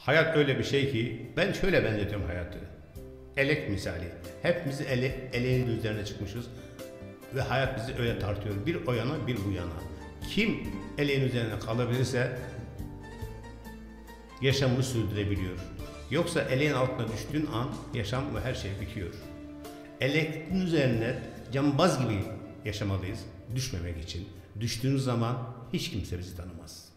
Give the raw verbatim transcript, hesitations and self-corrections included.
Hayat öyle bir şey ki ben şöyle benzetiyorum hayatı. Elek misali. Hepimiz ele, eleğin üzerine çıkmışız ve hayat bizi öyle tartıyor. Bir o yana bir bu yana. Kim eleğin üzerine kalabilirse yaşamını sürdürebiliyor. Yoksa eleğin altına düştüğün an yaşam ve her şey bitiyor. Eleğin üzerine cambaz gibi yaşamalıyız düşmemek için. Düştüğünüz zaman hiç kimse bizi tanımaz.